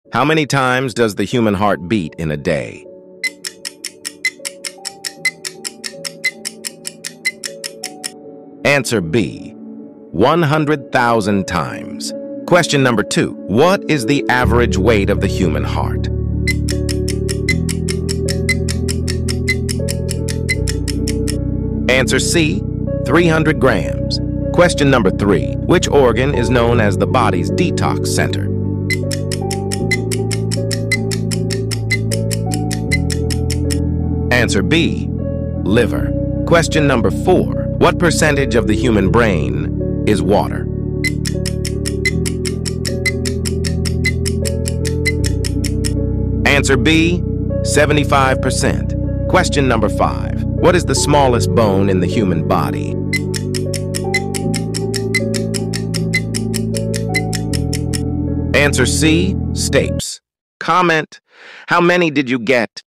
How many times does the human heart beat in a day? Answer B, 100,000 times. Question number 2. What is the average weight of the human heart? Answer C, 300 grams. Question number 3. Which organ is known as the body's detox center? Answer B, liver. Question number 4. What percentage of the human brain is water? Answer B, 75%. Question number 5. What is the smallest bone in the human body? Answer C, stapes. Comment, how many did you get